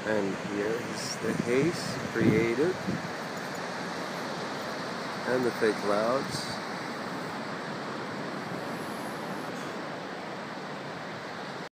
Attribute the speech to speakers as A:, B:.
A: And here is the haze created and the fake clouds.